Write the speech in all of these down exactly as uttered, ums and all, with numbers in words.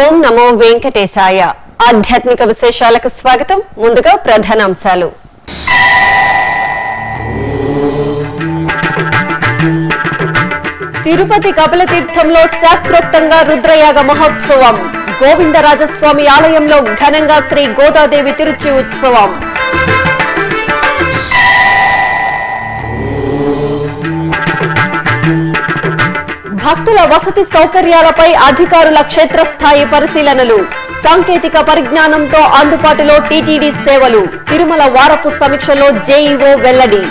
ఓం నమో వెంకటేశాయ. ఆధ్యాత్మిక విశేషాలకు స్వాగతం. ముందుగా ప్రధానాంశాలు. తిరుపతి కపిలతీర్థంలో శాస్త్రోక్తంగా రుద్రయాగ మహోత్సవం. గోవిందరాజస్వామి ఆలయంలో ఘనంగా శ్రీ గోదాదేవి తిరుచి ఉత్సవం. భక్తుల వసతి సౌకర్యాలపై అధికారుల క్షేత్రస్థాయి పరిశీలనలు. సాంకేతిక పరిజ్ఞానంతో అందుబాటులో టీటీడీ సేవలు. తిరుమల వారపు సమీక్షలో జేఈఓ వెల్లడి.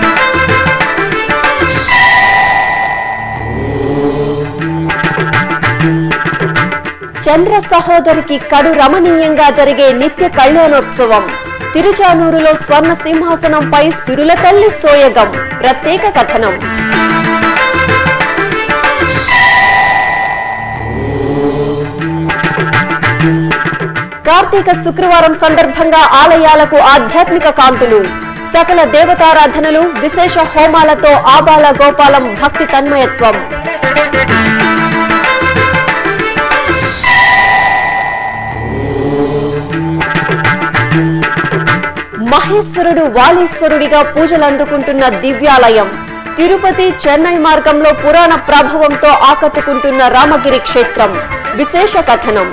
చంద్ర సహోదరికి కడు రమణీయంగా జరిగే నిత్య కళ్యాణోత్సవం. తిరుచానూరులో స్వర్ణ సింహాసనంపై సిరుల తల్లి సోయగం. ప్రత్యేక కథనం. కార్తీక శుక్రవారం సందర్భంగా ఆలయాలకు ఆధ్యాత్మిక కాంతులు. సకల దేవతారాధనలు, విశేష హోమాలతో ఆబాల గోపాలం భక్తి తన్మయత్వం. మహేశ్వరుడు వాలీశ్వరుడిగా పూజలందుకుంటున్న దివ్యాలయం. తిరుపతి చెన్నై మార్గంలో పురాణ ప్రభావంతో ఆకట్టుకుంటున్న రామగిరి క్షేత్రం. విశేష కథనం.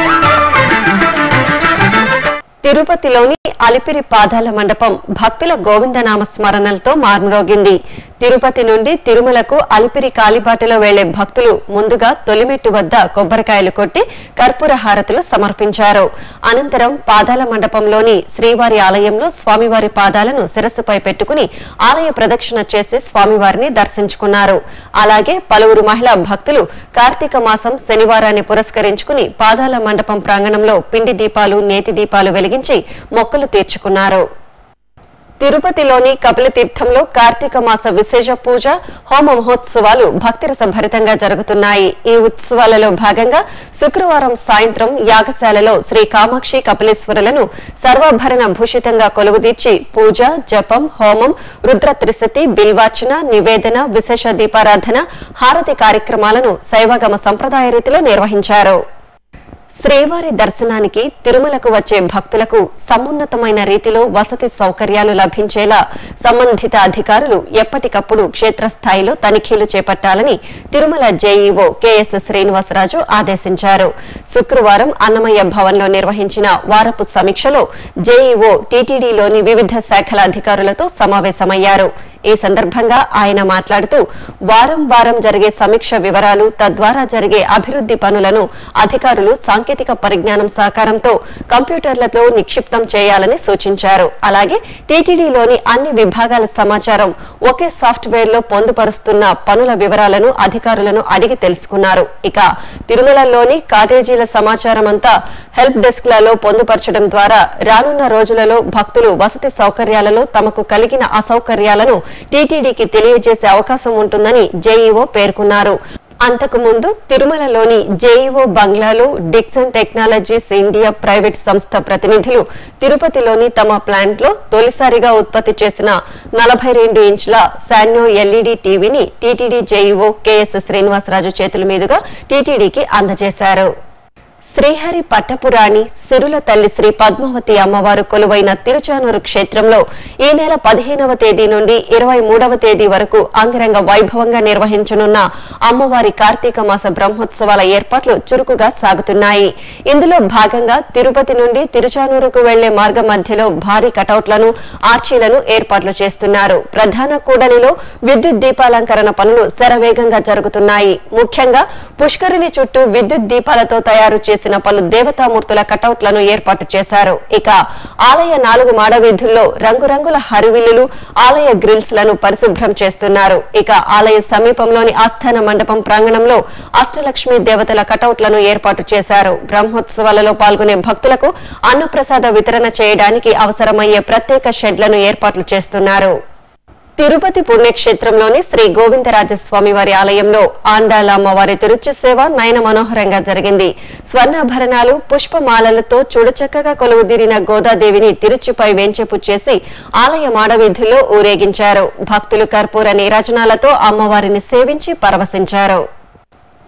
తిరుపతిలోని అలిపిరి పాదాల మండపం భక్తుల గోవిందనామ స్మరణలతో మార్మరోగింది. తిరుపతి నుండి తిరుమలకు అలిపిరి కాలిబాటలో వెళ్లే భక్తులు ముందుగా తొలిమెట్టు వద్ద కొబ్బరికాయలు కొట్టి కర్పూర హారతులు సమర్పించారు. అనంతరం పాదాల మండపంలోని శ్రీవారి ఆలయంలో స్వామివారి పాదాలను శిరస్సుపై పెట్టుకుని ఆలయ ప్రదక్షిణ చేసి స్వామివారిని దర్శించుకున్నారు. అలాగే పలువురు మహిళా భక్తులు కార్తీక మాసం శనివారాన్ని పురస్కరించుకుని పాదాల మండపం ప్రాంగణంలో పిండి దీపాలు, నేతి దీపాలు వెలిగించి మొక్కులు తీర్చుకున్నారు. తిరుపతిలోని కపిలతీర్థంలో కార్తీక మాస విశేష పూజ, హోమ మహోత్సవాలు భక్తిరస భరితంగా జరుగుతున్నాయి. ఈ ఉత్సవాలలో భాగంగా శుక్రవారం సాయంత్రం యాగశాలలో శ్రీ కామాక్షి కపిలేశ్వరులను సర్వాభరణ భూషితంగా కొలువుదీర్చి పూజ, జపం, హోమం, రుద్ర త్రిశతి, బిల్వార్చన, నివేదన, విశేష దీపారాధన, హారతి కార్యక్రమాలను శైవగమ సంప్రదాయ రీతిలో నిర్వహించారు. శ్రీవారి దర్శనానికి తిరుమలకు వచ్చే భక్తులకు సమున్నతమైన రీతిలో వసతి సౌకర్యాలు లభించేలా సంబంధిత అధికారులు ఎప్పటికప్పుడు క్షేత్రస్థాయిలో తనిఖీలు చేపట్టాలని తిరుమల జేఈఓ కెఎస్ శ్రీనివాసరాజు ఆదేశించారు. శుక్రవారం అన్నమయ్య భవన్లో నిర్వహించిన వారపు సమీక్షలో జేఈఓ టీటీడీలోని వివిధ శాఖల అధికారులతో సమావేశమయ్యారు. ఈ సందర్భంగా ఆయన మాట్లాడుతూ వారం వారం జరిగే సమీక్ష వివరాలు, తద్వారా జరిగే అభివృద్ది పనులను అధికారులు సాంకేతిక పరిజ్ఞానం సహకారంతో కంప్యూటర్లతో నిక్షిప్తం చేయాలని సూచించారు. అలాగే టీటీడీలోని అన్ని విభాగాల సమాచారం ఒకే సాఫ్ట్వేర్ లో పొందుపరుస్తున్న పనుల వివరాలను అధికారులను అడిగి తెలుసుకున్నారు. ఇక తిరుమలలోని కాటేజీల సమాచారం అంతా హెల్ప్ డెస్క్ లలో పొందుపరచడం ద్వారా రానున్న రోజులలో భక్తులు వసతి సౌకర్యాలలో తమకు కలిగిన అసౌకర్యాలను టీటీడీకి తెలియజేసే అవకాశం ఉంటుందని జేఈఓ పేర్కొన్నారు. అంతకుముందు తిరుమలలోని జేఈఓ బంగ్లాలో డిక్సన్ టెక్నాలజీస్ ఇండియా ప్రైవేట్ సంస్థ ప్రతినిధులు తిరుపతిలోని తమ ప్లాంట్ లో తొలిసారిగా ఉత్పత్తి చేసిన నలభై రెండు ఇంచుల శాన్యో ఎల్ఈడీ టీవీని టీటీడీ జేఈఓ కెఎస్ శ్రీనివాసరాజు చేతుల మీదుగా టీటీడీకి అందజేశారు. శ్రీహరి పట్టపురాణి సిరుల తల్లి శ్రీ పద్మావతి అమ్మవారు కొలువైన తిరుచానూరు క్షేత్రంలో ఈ నెల పదిహేనవ తేదీ నుండి ఇరవై మూడవ తేదీ వరకు అంగరంగ వైభవంగా నిర్వహించనున్న అమ్మవారి కార్తీక మాస బ్రహ్మోత్సవాల ఏర్పాట్లు చురుకుగా సాగుతున్నాయి. ఇందులో భాగంగా తిరుపతి నుండి తిరుచానూరుకు వెళ్లే మార్గ మధ్యలో భారీ కటౌట్లను, ఆర్చీలను ఏర్పాట్లు చేస్తున్నారు. ప్రధాన కూడలిలో విద్యుత్ దీపాలంకరణ పనులు శరవేగంగా జరుగుతున్నాయి. ముఖ్యంగా పుష్కరిణి చుట్టూ విద్యుత్ దీపాలతో తయారు చేసిన పలు దేవతామూర్తుల కటౌట్లను ఏర్పాటు చేశారు. ఇక ఆలయ నాలుగు మాడవీధుల్లో రంగురంగుల హరివిల్లులు, ఆలయ గ్రిల్స్ లను పరిశుభ్రం చేస్తున్నారు. ఇక ఆలయ సమీపంలోని ఆస్థాన మండపం ప్రాంగణంలో అష్టలక్ష్మి దేవతల కటౌట్లను ఏర్పాటు చేశారు. బ్రహ్మోత్సవాలలో పాల్గొనే భక్తులకు అన్నప్రసాద వితరణ చేయడానికి అవసరమయ్యే ప్రత్యేక షెడ్లను ఏర్పాట్లు చేస్తున్నారు. తిరుపతి పుణ్యక్షేత్రంలోని శ్రీ గోవిందరాజస్వామి వారి ఆలయంలో ఆండాల అమ్మవారి తిరుచి సేవ నయన మనోహరంగా జరిగింది. స్వర్ణాభరణాలు, పుష్పమాలలతో చూడచక్కగా కొలువుదీరిన గోదాదేవిని తిరుచిపై వేంచేపు చేసి ఆలయ మాడవీధుల్లో ఊరేగించారు. భక్తులు కర్పూర నీరాజనాలతో అమ్మవారిని సేవించి పరవశించారు.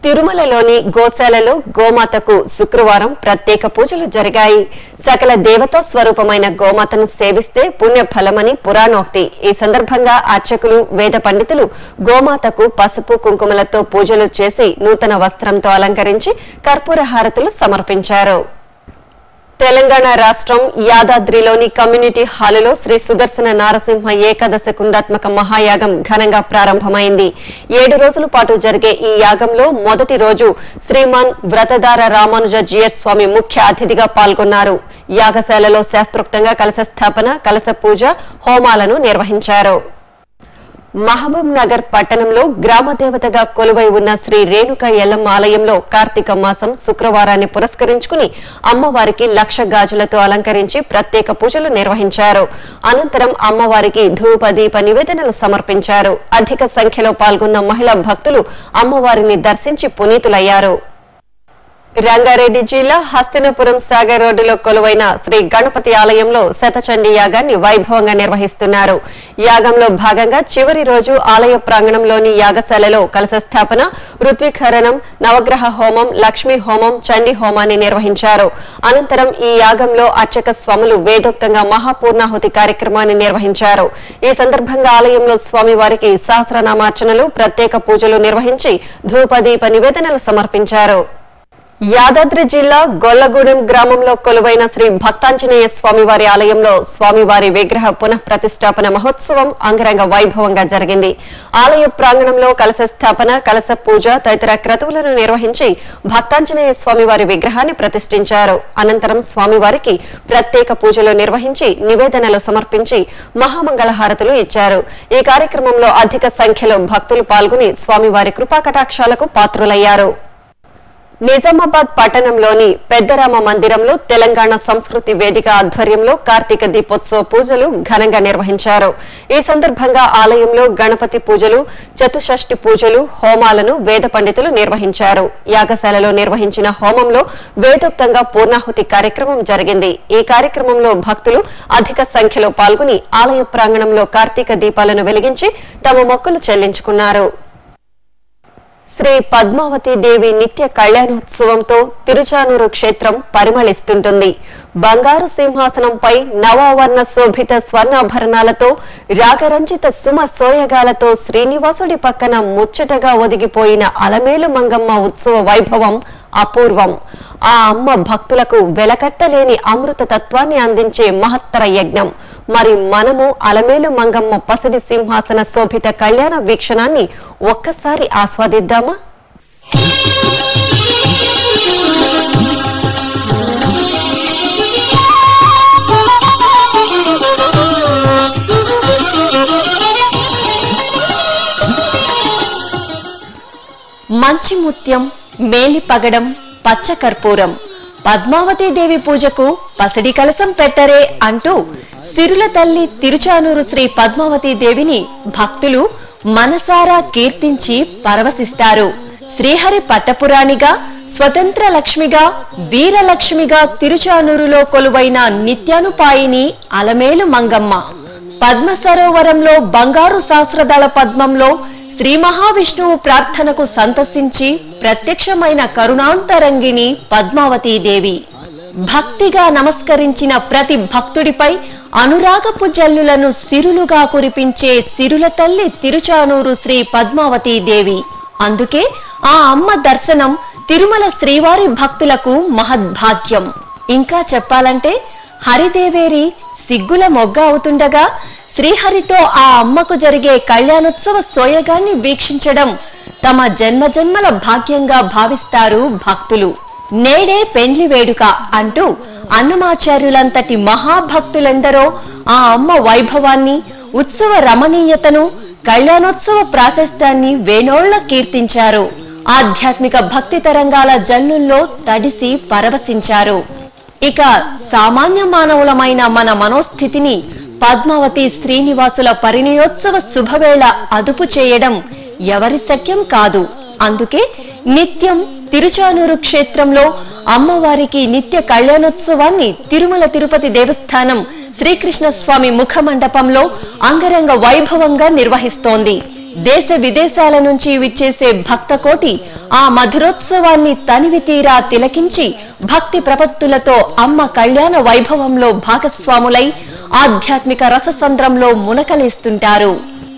తిరుమలలోని గోశాలలో గోమాతకు శుక్రవారం ప్రత్యేక పూజలు జరిగాయి. సకల దేవతా స్వరూపమైన గోమాతను సేవిస్తే పుణ్య ఫలమని పురాణోక్తి. ఈ సందర్భంగా అర్చకులు, వేద పండితులు గోమాతకు పసుపు కుంకుమలతో పూజలు చేసి నూతన వస్త్రంతో అలంకరించి కర్పూర హారతులు సమర్పించారు. తెలంగాణ రాష్ట్రం యాదాద్రిలోని కమ్యూనిటీ హాలులో శ్రీ సుదర్శన నారసింహ ఏకాదశ కుండాత్మక మహాయాగం ఘనంగా ప్రారంభమైంది. ఏడు రోజుల పాటు జరిగే ఈ యాగంలో మొదటి రోజు శ్రీమాన్ వ్రతధార రామానుజ జీయర్ స్వామి ముఖ్య అతిథిగా పాల్గొన్నారు. యాగశాలలో శాస్త్రోక్తంగా కలశ స్థాపన, కలశ పూజ, హోమాలను నిర్వహించారు. మహబూబ్ నగర్ పట్టణంలో గ్రామ దేవతగా కొలువై ఉన్న శ్రీ రేణుక ఎల్లమ్మ ఆలయంలో కార్తీక మాసం శుక్రవారాన్ని పురస్కరించుకుని అమ్మవారికి లక్ష గాజులతో అలంకరించి ప్రత్యేక పూజలు నిర్వహించారు. అనంతరం అమ్మవారికి ధూప దీప నివేదనలు సమర్పించారు. అధిక సంఖ్యలో పాల్గొన్న మహిళా భక్తులు అమ్మవారిని దర్శించి పునీతులయ్యారు. రంగారెడ్డి జిల్లా హస్తినపురం సాగర్ రోడ్డులో కొలువైన శ్రీ గణపతి ఆలయంలో శతచండీ యాగాన్ని వైభవంగా నిర్వహిస్తున్నారు. యాగంలో భాగంగా చివరి రోజు ఆలయ ప్రాంగణంలోని యాగశాలలో కలశ స్థాపన, ఋత్వికరణం, నవగ్రహ హోమం, లక్ష్మీ హోమం, చండీ హోమాన్ని నిర్వహించారు. అనంతరం ఈ యాగంలో అర్చక స్వాములు వేదోక్తంగా మహాపూర్ణాహుతి కార్యక్రమాన్ని నిర్వహించారు. ఈ సందర్భంగా ఆలయంలో స్వామివారికి సహస్రనామార్చనలు, ప్రత్యేక పూజలు నిర్వహించి ధూపదీప నివేదనలు సమర్పించారు. యాదాద్రి జిల్లా గొల్లగూడెం గ్రామంలో కొలువైన శ్రీ భక్తాంజనేయ స్వామివారి ఆలయంలో స్వామివారి విగ్రహ పునః ప్రతిష్టాపన మహోత్సవం అంగరంగ వైభవంగా జరిగింది. ఆలయ ప్రాంగణంలో కలశ స్థాపన, కలశ పూజ తదితర క్రతువులను నిర్వహించి భక్తాంజనేయ స్వామివారి విగ్రహాన్ని ప్రతిష్ఠించారు. అనంతరం స్వామివారికి ప్రత్యేక పూజలు నిర్వహించి నివేదనలు సమర్పించి మహామంగళహారతులు ఇచ్చారు. ఈ కార్యక్రమంలో అధిక సంఖ్యలో భక్తులు పాల్గొని స్వామివారి కృపాకటాక్షాలకు పాత్రులయ్యారు. నిజామాబాద్ పట్టణంలోని పెద్దరామ మందిరంలో తెలంగాణ సంస్కృతి వేదిక ఆధ్వర్యంలో కార్తీక దీపోత్సవ పూజలు ఘనంగా నిర్వహించారు. ఈ సందర్భంగా ఆలయంలో గణపతి పూజలు, చతుషష్ఠి పూజలు, హోమాలను వేద పండితులు నిర్వహించారు. యాగశాలలో నిర్వహించిన హోమంలో వేదోక్తంగా పూర్ణాహుతి కార్యక్రమం జరిగింది. ఈ కార్యక్రమంలో భక్తులు అధిక సంఖ్యలో పాల్గొని ఆలయ ప్రాంగణంలో కార్తీక దీపాలను వెలిగించి తమ మొక్కులు చెల్లించుకున్నారు. శ్రీ పద్మావతి దేవి నిత్య కళ్యాణోత్సవంతో తిరుచానూరు క్షేత్రం పరిమళిస్తుంటుంది. బంగారు సింహాసనంపై నవావర్ణ శోభిత స్వర్ణాభరణాలతో రాగరంజిత సుమ సోయగాలతో శ్రీనివాసుడి పక్కన ముచ్చటగా ఒదిగిపోయిన అలమేలు మంగమ్మ ఉత్సవ వైభవం అపూర్వం. ఆ అమ్మ భక్తులకు వెలకట్టలేని అమృత తత్వాన్ని అందించే మహత్తర యజ్ఞం. మరి మనము అలమేలు మంగమ్మ పసిడి సింహాసన శోభిత కళ్యాణ వీక్షణాన్ని ఒక్కసారి ఆస్వాదిద్దామా? మంచి ముత్యం, మేలి పగడం, పచ్చ కర్పూరం, పద్మావతి దేవి పూజకు పసిడి కలసం పెట్టరే అంటూ సిరుల తల్లి తిరుచానూరు శ్రీ పద్మావతి దేవిని భక్తులు మనసారా కీర్తించి పరవశిస్తారు. శ్రీహరి పట్టపురాణిగా, స్వతంత్ర లక్ష్మిగా, వీరలక్ష్మిగా తిరుచానూరులో కొలువైన నిత్యానుపాయిని అలమేలు మంగమ్మ. పద్మ సరోవరంలో బంగారు సహస్రదళ పద్మంలో శ్రీ మహావిష్ణువు ప్రార్థనకు సంతసించి ప్రత్యక్షమైన కరుణాంతరంగిణి పద్మావతీదేవి. భక్తిగా నమస్కరించిన ప్రతి భక్తుడిపై అనురాగపు జల్లులను సిరులుగా కురిపించే సిరుల తల్లి తిరుచానూరు శ్రీ పద్మావతీదేవి. అందుకే ఆ అమ్మ దర్శనం తిరుమల శ్రీవారి భక్తులకు మహద్భాగ్యం. ఇంకా చెప్పాలంటే హరిదేవేరి సిగ్గుల మొగ్గ అవుతుండగా శ్రీహరితో ఆ అమ్మకు జరిగే కళ్యాణోత్సవ సోయగాన్ని వీక్షించడం తమ జన్మజన్మల భాగ్యంగా భావిస్తారు భక్తులు. నేడే పెండ్లి వేడుక అంటూ అన్నమాచార్యులంతటి మహాభక్తులెందరో ఆ అమ్మ వైభవాన్ని, ఉత్సవ రమణీయతను, కళ్యాణోత్సవ ప్రాశస్త్యాన్ని వేణోళ్ల కీర్తించారు. ఆధ్యాత్మిక భక్తి తరంగాల జల్లుల్లో తడిసి పరవశించారు. ఇక సామాన్య మానవులమైన మన మనోస్థితిని పద్మావతి శ్రీనివాసుల పరిణయోత్సవ శుభవేళ అదుపు చేయడం ఎవరి శక్యం కాదు. అందుకే నిత్యం తిరుచానూరు క్షేత్రంలో అమ్మవారికి నిత్య కళ్యాణోత్సవాన్ని తిరుమల తిరుపతి దేవస్థానం శ్రీకృష్ణ స్వామి ముఖ మండపంలో అంగరంగ వైభవంగా నిర్వహిస్తోంది. దేశ విదేశాల నుంచి విచ్చేసే భక్త కోటి ఆ మధురోత్సవాన్ని తనివి తీరా తిలకించి భక్తి ప్రపత్తులతో అమ్మ కళ్యాణ వైభవంలో భాగస్వాములై ఆధ్యాత్మిక రససంద్రంలో మునకలేస్తుంటారు.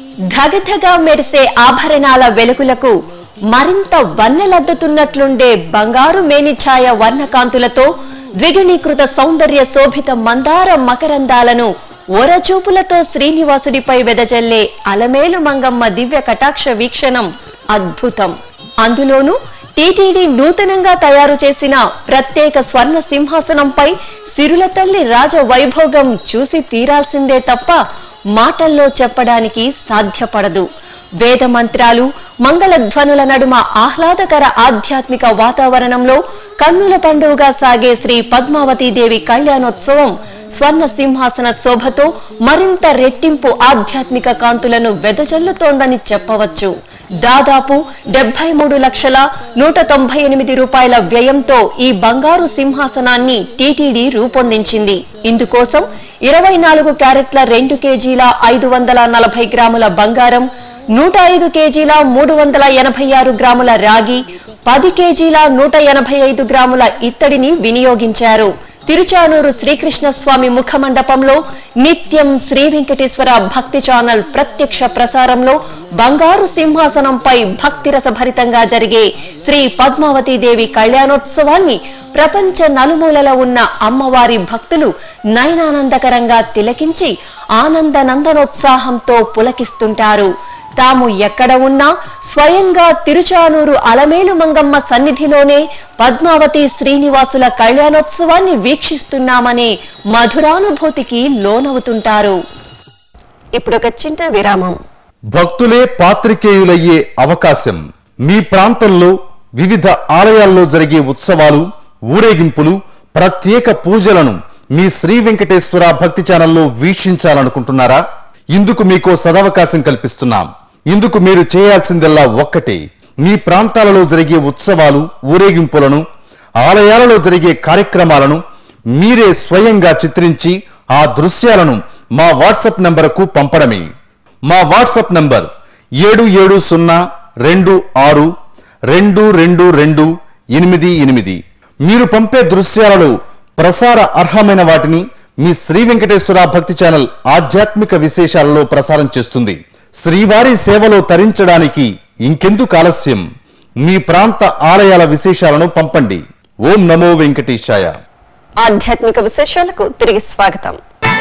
ధగధగా మెరిసే ఆభరణాల వెలుగులకు మరింత వన్నెలద్దుతున్నట్లుండే బంగారు మేనిఛాయ వర్ణకాంతులతో ద్విగుణీకృత సౌందర్య శోభిత మందార మకరందాలను ఓరచూపులతో శ్రీనివాసుడిపై వెదజల్లే అలమేలు మంగమ్మ దివ్య కటాక్ష వీక్షణం అద్భుతం. అందులోనూ టీటీడీ నూతనంగా తయారు చేసిన ప్రత్యేక స్వర్ణ సింహాసనంపై సిరుల తల్లి రాజ వైభోగం చూసి తీరాల్సిందే తప్ప మాటల్లో చెప్పడానికి సాధ్యపడదు. వేద మంత్రాలు మంగళధ్వనుల నడుమ ఆహ్లాదకర ఆధ్యాత్మిక వాతావరణంలో కన్నుల పండుగగా సాగే శ్రీ పద్మావతీదేవి కళ్యాణోత్సవం స్వర్ణ సింహాసన శోభతో మరింత రెట్టింపు ఆధ్యాత్మిక కాంతులను వెదజల్లుతోందని చెప్పవచ్చు. దాదాపు డెబ్బై మూడు లక్షల నూట తొంభై ఎనిమిది రూపాయల వ్యయంతో ఈ బంగారు సింహాసనాన్ని టీటీడీ రూపొందించింది. ఇందుకోసం ఇరవై నాలుగు క్యారెట్ల రెండు కేజీల ఐదు వందల నలభై గ్రాముల బంగారం, నూట ఐదు కేజీల మూడు వందల ఎనభై ఆరు గ్రాముల రాగి, పది కేజీల నూట ఎనభై ఐదు గ్రాముల ఇత్తడిని వినియోగించారు. తిరుచానూరు శ్రీకృష్ణస్వామి ముఖమండపంలో నిత్యం శ్రీ వెంకటేశ్వర భక్తి ఛానల్ ప్రత్యక్ష ప్రసారంలో బంగారు సింహాసనంపై భక్తి రసభరితంగా జరిగే శ్రీ పద్మావతీదేవి కళ్యాణోత్సవాన్ని ప్రపంచ నలుమూలల ఉన్న అమ్మవారి భక్తులు నయనానందకరంగా తిలకించి ఆనంద నందనోత్సాహంతో పులకిస్తుంటారు. తాము ఎక్కడ ఉన్నా స్వయంగా తిరుచానూరు అలమేలు మంగమ్మ సన్నిధిలోనే పద్మావతి శ్రీనివాసుల కళ్యాణోత్సవాన్ని వీక్షిస్తున్నామనే మధురానుభూతికి లోనవుతుంటారు. ఇప్పుడు ఒక చిన్న విరామం. భక్తులే పాత్రికేయులయ్యే అవకాశం. మీ ప్రాంతంలో వివిధ ఆలయాల్లో జరిగే ఉత్సవాలు, ఊరేగింపులు, ప్రత్యేక పూజలను మీ శ్రీ వెంకటేశ్వర భక్తి ఛానల్లో వీక్షించాలనుకుంటున్నారా? ఇందుకు మీకో సదవకాశం కల్పిస్తున్నాం. ఇందుకు మీరు చేయాల్సిందల్లా ఒక్కటే, మీ ప్రాంతాలలో జరిగే ఉత్సవాలు, ఊరేగింపులను, ఆలయాలలో జరిగే కార్యక్రమాలను మీరే స్వయంగా చిత్రించి ఆ దృశ్యాలను మా వాట్సాప్ నంబరుకు పంపడమే. మా వాట్సాప్ నంబర్ ఏడు ఏడు సున్నా రెండు ఆరు రెండు రెండు రెండు ఎనిమిది ఎనిమిది. మీరు పంపే దృశ్యాలలో ప్రసార అర్హమైన వాటిని మీ శ్రీ వెంకటేశ్వర భక్తి ఛానల్ ఆధ్యాత్మిక విశేషాలలో ప్రసారం చేస్తుంది. శ్రీవారి సేవలో తరించడానికి ఇంకెందుకు ఆలస్యం? మీ ప్రాంత ఆలయాల విశేషాలను పంపండి. ఓం నమో వెంకటేశాయ. ఆధ్యాత్మిక విశేషాలకు తిరిగి స్వాగతం.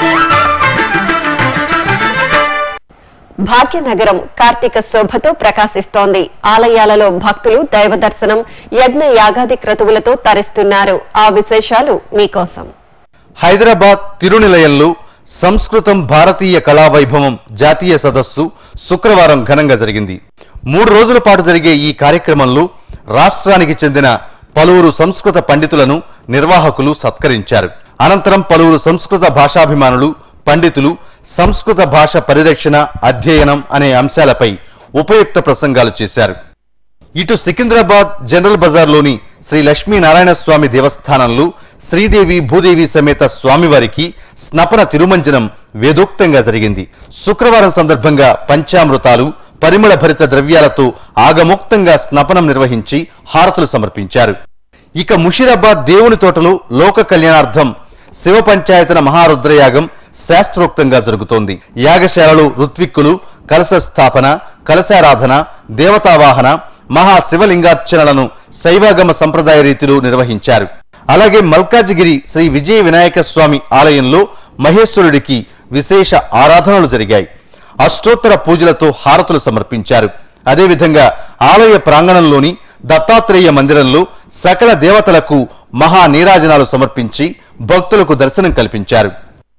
భాగ్యనగరం కార్తీక శోభతో ప్రకాశిస్తోంది. ఆలయాలలో భక్తులు దైవ దర్శనం, యజ్ఞ యాగాది క్రతువులతో తరిస్తున్నారు. ఆ విశేషాలు మీకోసం. హైదరాబాద్ తిరునిలయంలో సంస్కృతం భారతీయ కళావైభవం జాతీయ సదస్సు శుక్రవారం ఘనంగా జరిగింది. మూడు రోజుల పాటు జరిగే ఈ కార్యక్రమంలో రాష్ట్రానికి చెందిన పలువురు సంస్కృత పండితులను నిర్వాహకులు సత్కరించారు. అనంతరం పలువురు సంస్కృత భాషాభిమానులు, పండితులు సంస్కృత భాష పరిరక్షణ, అధ్యయనం అనే అంశాలపై ఉపయుక్త ప్రసంగాలు చేశారు. ఇటు సికింద్రాబాద్ జనరల్ బజార్లోని శ్రీ లక్ష్మీనారాయణ స్వామి దేవస్థానంలో శ్రీదేవి భూదేవి సమేత స్వామివారికి స్నపన తిరుమంజనం వేదోక్తంగా జరిగింది. శుక్రవారం సందర్భంగా పంచామృతాలు, పరిమళ భరిత ద్రవ్యాలతో ఆగమోక్తంగా స్నపనం నిర్వహించి హారతులు సమర్పించారు. ఇక ముషీరాబాద్ దేవుని తోటలో లోక కళ్యాణార్థం శివ పంచాయతన మహారుద్రయాగం శాస్త్రోక్తంగా జరుగుతోంది. యాగశాలలో ఋత్విక్కులు కలశ స్థాపన, కలశారాధన, దేవతావాహన, మహాశివలింగార్చనలను శైవాగమ సంప్రదాయ రీతిలో నిర్వహించారు. అలాగే మల్కాజిగిరి శ్రీ విజయ వినాయక స్వామి ఆలయంలో మహేశ్వరుడికి విశేష ఆరాధనలు జరిగాయి. అష్టోత్తర పూజలతో హారతులు సమర్పించారు. అదేవిధంగా ఆలయ ప్రాంగణంలోని దత్తాత్రేయ మందిరంలో సకల దేవతలకు మహా నీరాజనాలు సమర్పించి భక్తులకు దర్శనం కల్పించారు.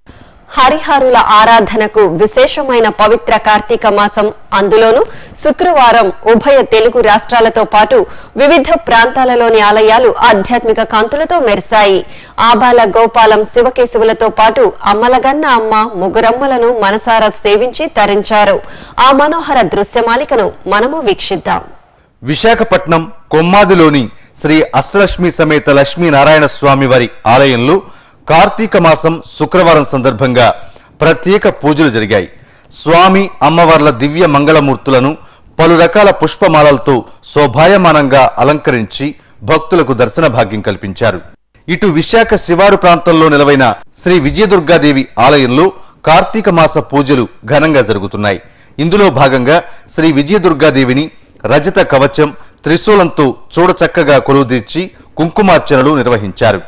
హరిహరుల ఆరాధనకు విశేషమైన పవిత్ర కార్తీక మాసం. అందులోనూ శుక్రవారం ఉభయ తెలుగు రాష్ట్రాలతో పాటు వివిధ ప్రాంతాలలోని ఆలయాలు ఆధ్యాత్మిక కాంతులతో మెరిశాయి. ఆబాల గోపాలం శివకేశవులతో పాటు అమ్మలగన్న అమ్మ ముగ్గురమ్మలను మనసారా సేవించి తరించారు. ఆ మనోహర దృశ్యమాలికను మనము వీక్షిద్దాం. విశాఖపట్నం కొమ్మాదిలోని శ్రీ అష్టలక్ష్మి సమేత లక్ష్మీనారాయణ స్వామి వారి ఆలయంలో కార్తీక మాసం శుక్రవారం సందర్భంగా ప్రత్యేక పూజలు జరిగాయి. స్వామి అమ్మవార్ల దివ్య మంగళమూర్తులను పలు రకాల పుష్పమాలలతో శోభాయమానంగా అలంకరించి భక్తులకు దర్శన భాగ్యం కల్పించారు. ఇటు విశాఖ శివారు ప్రాంతంలో నిలవైన శ్రీ విజయదుర్గాదేవి ఆలయంలో కార్తీక మాస పూజలు ఘనంగా జరుగుతున్నాయి. ఇందులో భాగంగా శ్రీ విజయదుర్గాదేవిని రజత కవచం త్రిశూలంతో చూడచక్కగా కొలువుదీర్చి కుంకుమార్చనలు నిర్వహించారు.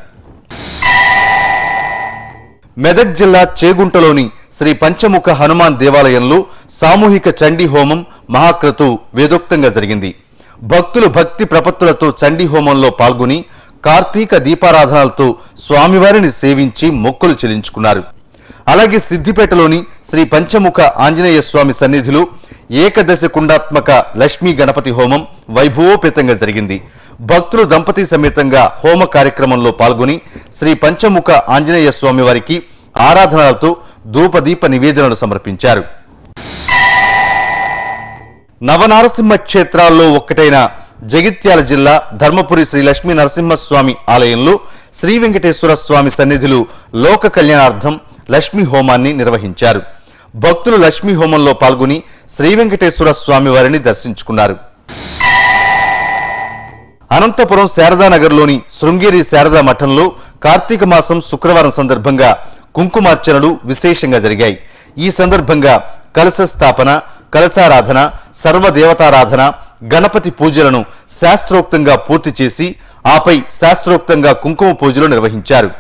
మెదక్ జిల్లా చేగుంటలోని శ్రీ పంచముఖ హనుమాన్ దేవాలయంలో సామూహిక చండీ హోమం మహాక్రతు వేదోక్తంగా జరిగింది. భక్తులు భక్తి ప్రపత్తులతో చండీ హోమంలో పాల్గొని కార్తీక దీపారాధనలతో స్వామివారిని సేవించి మొక్కులు చెల్లించుకున్నారు. అలాగే సిద్దిపేటలోని శ్రీ పంచముఖ ఆంజనేయ స్వామి సన్నిధిలో ఏకదశ కుండాత్మక లక్ష్మీ గణపతి హోమం వైభవోపేతంగా జరిగింది. భక్తులు దంపతి సమేతంగా హోమ కార్యక్రమంలో పాల్గొని శ్రీ పంచముఖ ఆంజనేయ స్వామి వారికి ఆరాధనలతో ధూపదీప నివేదనలు సమర్పించారు. నవనారసింహ క్షేత్రాల్లో ఒక్కటైన జగిత్యాల జిల్లా ధర్మపురి శ్రీ లక్ష్మీ నరసింహస్వామి ఆలయంలో శ్రీ వెంకటేశ్వర స్వామి సన్నిధిలో లోక కళ్యాణార్థం లక్ష్మీ హోమాన్ని నిర్వహించారు. భక్తులు లక్ష్మీ హోమంలో పాల్గొని శ్రీ వెంకటేశ్వర స్వామి వారిని దర్శించుకున్నారు. అనంతపురం శారదానగర్లోని శృంగేరి శారదా మఠంలో కార్తీక మాసం శుక్రవారం సందర్భంగా కుంకుమార్చనలు విశేషంగా జరిగాయి. ఈ సందర్భంగా కలశ స్థాపన, కలశారాధన, సర్వదేవతారాధన, గణపతి పూజలను శాస్త్రోక్తంగా పూర్తి చేసి ఆపై శాస్త్రోక్తంగా కుంకుమ పూజలు నిర్వహించారు.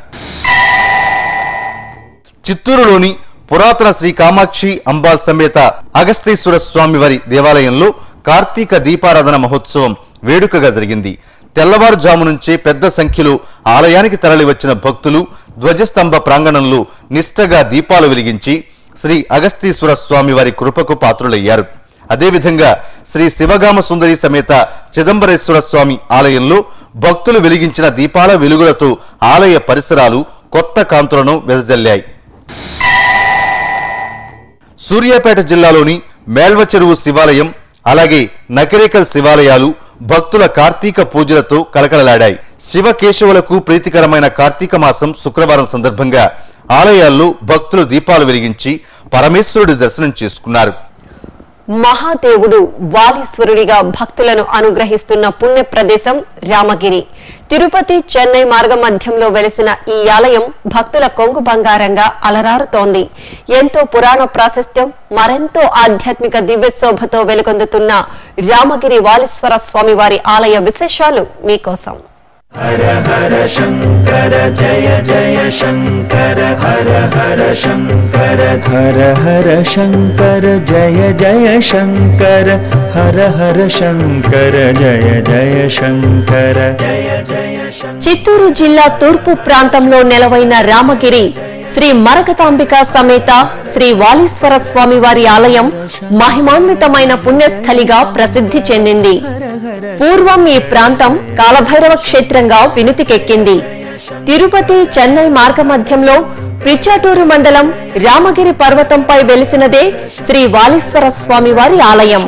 చిత్తూరులోని పురాతన శ్రీ కామాక్షి అంబాల్ సమేత అగస్తేశ్వర స్వామి వారి దేవాలయంలో కార్తీక దీపారాధన మహోత్సవం వేడుకగా జరిగింది. తెల్లవారుజాము నుంచే పెద్ద సంఖ్యలో ఆలయానికి తరలివచ్చిన భక్తులు ధ్వజస్తంభ ప్రాంగణంలో నిష్టగా దీపాలు వెలిగించి శ్రీ అగస్తీశ్వర స్వామి వారి కృపకు పాత్రులయ్యారు. అదేవిధంగా శ్రీ శివగామ సుందరి సమేత చిదంబరేశ్వర స్వామి ఆలయంలో భక్తులు వెలిగించిన దీపాల వెలుగులతో ఆలయ పరిసరాలు కొత్త కాంతులను వెదజల్లాయి. సూర్యాపేట జిల్లాలోని మేల్వ చెరువు శివాలయం అలాగే నకిరేకల్ శివాలయాలు భక్తుల కార్తీక పూజలతో కలకలలాడాయి. శివకేశవులకు ప్రీతికరమైన కార్తీక మాసం శుక్రవారం సందర్భంగా ఆలయాల్లో భక్తులు దీపాలు వెలిగించి పరమేశ్వరుడి దర్శనం చేసుకున్నారు. మహాదేవుడు వాలీశ్వరుడిగా భక్తులను అనుగ్రహిస్తున్న పుణ్య ప్రదేశం రామగిరి. తిరుపతి చెన్నై మార్గ మధ్యంలో వెలిసిన ఈ ఆలయం భక్తుల కొంగు బంగారంగా అలరారుతోంది. ఎంతో పురాణ ప్రాశస్త్యం, మరెంతో ఆధ్యాత్మిక దివ్యశోభతో వెలుగొందుతున్న రామగిరి వాలీశ్వర స్వామి వారి ఆలయ విశేషాలు మీకోసం. హర హర శంకర జయ జయ శంకర హర హర శంకర హర హర శంకర జయ జయ శంకర హర హర శంకర జయ జయ శంకర జయ జయ శంకర. చిత్తూరు జిల్లా తూర్పు ప్రాంతంలో నెలవైన రామగిరి శ్రీ మరకతాంబిక సమేత శ్రీ వాలీశ్వర స్వామి వారి ఆలయం మహిమాన్వితమైన పుణ్యస్థలిగా ప్రసిద్ధి చెందింది. పూర్వం ఈ ప్రాంతం కాలభైరవ క్షేత్రంగా వినుతికెక్కింది. తిరుపతి చెన్నై మార్గ మధ్యంలో పిచ్చాటూరు మండలం రామగిరి పర్వతంపై వెలిసినదే శ్రీ వాలీశ్వర స్వామి వారి ఆలయం.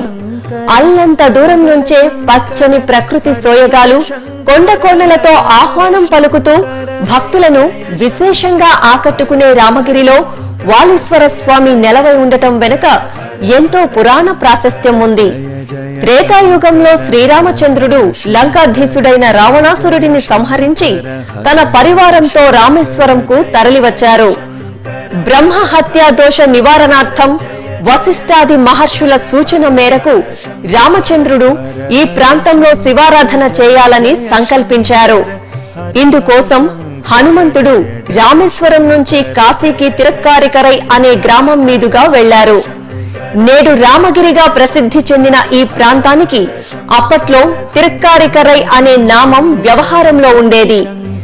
అల్లంత దూరం నుంచే పచ్చని ప్రకృతి సోయగాలు కొండ కోణలతో ఆహ్వానం పలుకుతూ భక్తులను విశేషంగా ఆకట్టుకునే రామగిరిలో వాలీశ్వర స్వామి నెలవై ఉండటం వెనుక ఎంతో పురాణ ప్రాశస్త్యం ఉంది. త్రేతాయుగంలో శ్రీరామచంద్రుడు లంకాధీసుడైన రావణాసురుడిని సంహరించి తన పరివారంతో రామేశ్వరంకు తరలివచ్చారు. బ్రహ్మ హత్యా దోష నివారణార్థం వశిష్ఠాది మహర్షుల సూచన మేరకు రామచంద్రుడు ఈ ప్రాంతంలో శివారాధన చేయాలని సంకల్పించారు. ఇందుకోసం హనుమంతుడు రామేశ్వరం నుంచి కాశీకి తిరుక్కారికరై అనే గ్రామం మీదుగా వెళ్లారు. నేడు రామగిరిగా ప్రసిద్ధి చెందిన ఈ ప్రాంతానికి అప్పట్లో తిరుక్కారికరై అనే నామం వ్యవహారంలో ఉండేది.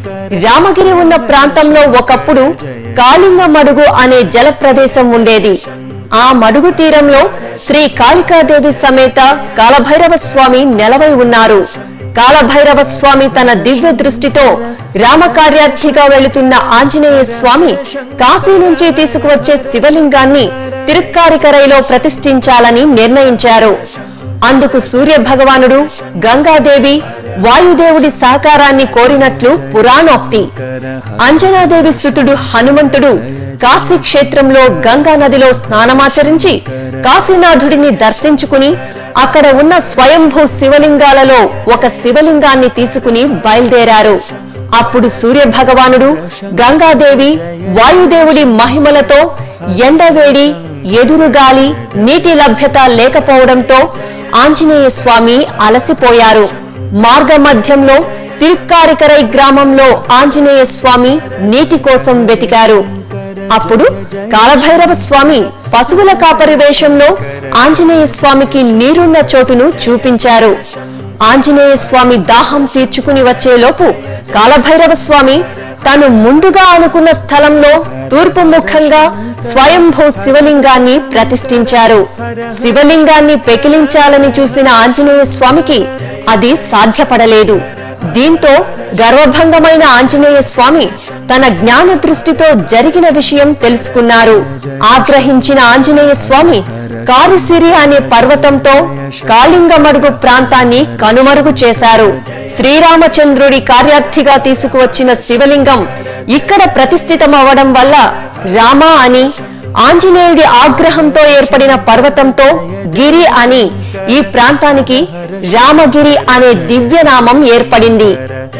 రామగిరి ఉన్న ప్రాంతంలో ఒకప్పుడు కాళింగ మడుగు అనే జల ప్రదేశం ఉండేది. ఆ మడుగు తీరంలో శ్రీ కాళికాదేవి సమేత కాలభైరవ స్వామి నెలవై ఉన్నారు. కాలభైరవ స్వామి తన దివ్య దృష్టితో రామకార్యార్థిగా వెళుతున్న ఆంజనేయ స్వామి కాశీ నుంచి తీసుకువచ్చే శివలింగాన్ని తిరుక్కారికరైలో ప్రతిష్ఠించాలని నిర్ణయించారు. అందుకు సూర్య భగవానుడు, గంగాదేవి, వాయుదేవుడి సహకారాన్ని కోరినట్లు పురాణోక్తి. అంజనాదేవి సుతుడు హనుమంతుడు కాశీ క్షేత్రంలో గంగా నదిలో స్నానమాచరించి కాశీనాథుడిని దర్శించుకుని అక్కడ ఉన్న స్వయంభూ శివలింగాలలో ఒక శివలింగాన్ని తీసుకుని బయలుదేరారు. అప్పుడు సూర్య భగవానుడు, గంగాదేవి, వాయుదేవుడి మహిమలతో ఎండవేడి, ఎదురుగాలి, నీటి లభ్యత లేకపోవడంతో ఆంజనేయ స్వామి అలసిపోయారు. మార్గ మధ్యంలో తిరుక్కారికరై గ్రామంలో ఆంజనేయ స్వామి నీటి కోసం వెతికారు. అప్పుడు కాలభైరవ స్వామి పశువుల కాపరి వేషంలో ఆంజనేయ స్వామికి నీరున్న చోటును చూపించారు. ఆంజనేయ స్వామి దాహం తీర్చుకుని వచ్చేలోపు కాలభైరవ స్వామి తను ముందుగా అనుకున్న స్థలంలో తూర్పు ముఖంగా స్వయంభూ శివలింగాన్ని ప్రతిష్ఠించారు. శివలింగాన్ని పెకిలించాలని చూసిన ఆంజనేయ స్వామికి అది సాధ్యపడలేదు. దీంతో గర్వభంగమైన ఆంజనేయ స్వామి తన జ్ఞాన దృష్టితో జరిగిన విషయం తెలుసుకున్నారు. ఆగ్రహించిన ఆంజనేయ స్వామి కారిసిరి అనే పర్వతంతో కాళింగమడుగు ప్రాంతాన్ని కనుమరుగు చేశారు. శ్రీరామచంద్రుడి కార్యార్థిగా తీసుకువచ్చిన శివలింగం ఇక్కడ ప్రతిష్ఠితమవడం వల్ల రామ అని, ఆంజనేయుడి ఆగ్రహంతో ఏర్పడిన పర్వతంతో గిరి అని ఈ ప్రాంతానికి రామగిరి అనే దివ్యనామం ఏర్పడింది.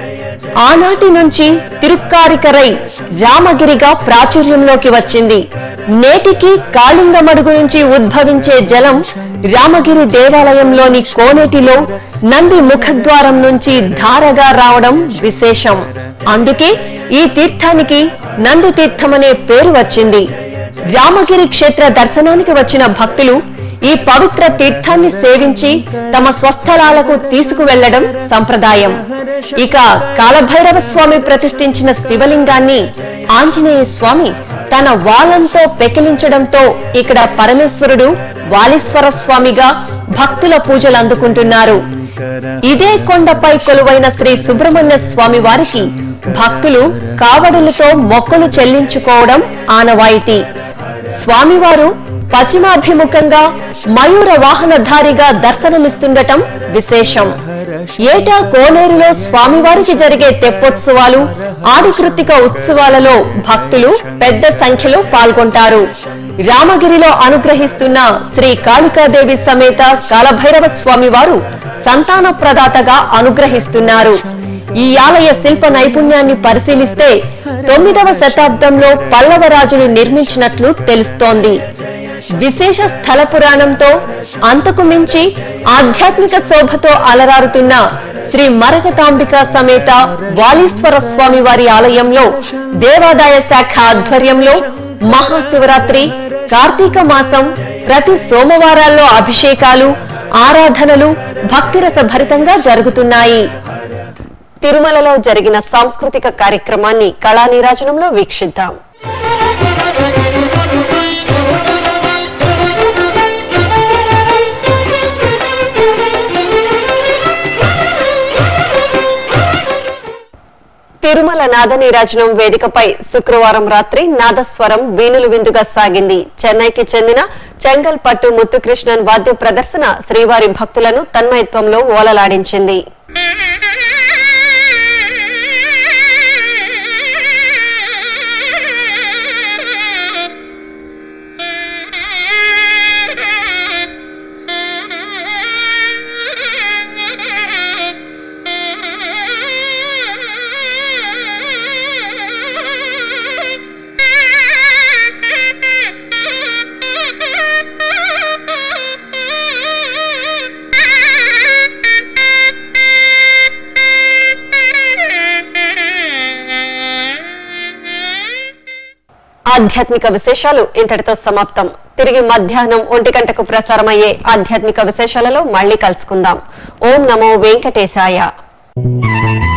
ఆనాటి నుంచి తిరుక్కారికరై రామగిరిగా ప్రాచుర్యంలోకి వచ్చింది. నేటికి కాళింగమడుగు నుంచి ఉద్భవించే జలం రామగిరి దేవాలయంలోని కోనేటిలో నంది ముఖద్వారం నుంచి ధారగా రావడం విశేషం. అందుకే ఈ తీర్థానికి నంది తీర్థమనే పేరు వచ్చింది. రామగిరి క్షేత్ర దర్శనానికి వచ్చిన భక్తులు ఈ పవిత్ర తీర్థాన్ని సేవించి తమ స్వస్థలాలకు తీసుకువెళ్లడం సంప్రదాయం. ఇక కాలభైరవ స్వామి ప్రతిష్ఠించిన శివలింగాన్ని ఆంజనేయ స్వామి తన వాలంతో పెకిలించడంతో ఇక్కడ పరమేశ్వరుడు వాలీశ్వర స్వామిగా భక్తుల పూజలు అందుకుంటున్నారు. ఇదే కొండపై కొలువైన శ్రీ సుబ్రహ్మణ్య స్వామి వారికి భక్తులు కావడులతో మొక్కులు చెల్లించుకోవడం ఆనవాయితీ. స్వామివారు పశ్చిమాభిముఖంగా మయూర వాహనధారిగా దర్శనమిస్తుండటం విశేషం. ఏటా కోనేరులో స్వామివారికి జరిగే తెప్పోత్సవాలు, ఆడికృత్తిక ఉత్సవాలలో భక్తులు పెద్ద సంఖ్యలో పాల్గొంటారు. రామగిరిలో అనుగ్రహిస్తున్న శ్రీ కాళికాదేవి సమేత కాలభైరవ స్వామివారు సంతాన ప్రదాతగా అనుగ్రహిస్తున్నారు. ఈ ఆలయ శిల్ప నైపుణ్యాన్ని పరిశీలిస్తే తొమ్మిదవ శతాబ్దంలో పల్లవ రాజులు నిర్మించినట్లు తెలుస్తోంది. విశేష స్థల పురాణంతో అంతకు మించి ఆధ్యాత్మిక శోభతో అలరారుతున్న శ్రీ మరకతాంబిక సమేత వాలీశ్వర స్వామి వారి ఆలయంలో దేవాదాయ శాఖ ఆధ్వర్యంలో మహాశివరాత్రి, కార్తీక మాసం ప్రతి సోమవారాల్లో అభిషేకాలు, ఆరాధనలు భక్తిరస భరితంగా జరుగుతున్నాయి. తిరుమలలో జరిగిన సాంస్కృతిక కార్యక్రమాన్ని కళానీరాజనంలో వీక్షిద్దాం. తిరుమల నాదనీరాజనం వేదికపై శుక్రవారం రాత్రి నాదస్వరం వీణులు విందుగా సాగింది. చెన్నైకి చెందిన చెంగల్ పట్టు ముత్తుకృష్ణన్ వాద్య ప్రదర్శన శ్రీవారి భక్తులను తన్మయత్వంలో ఓలలాడించింది. ఆధ్యాత్మిక విశేషాలు ఇంతటితో సమాప్తం. తిరిగి మధ్యాహ్నం ఒంటి గంటకు ప్రసారమయ్యే ఆధ్యాత్మిక విశేషాలలో మళ్లీ కలుసుకుందాం. ఓం నమో వెంకటేశాయ.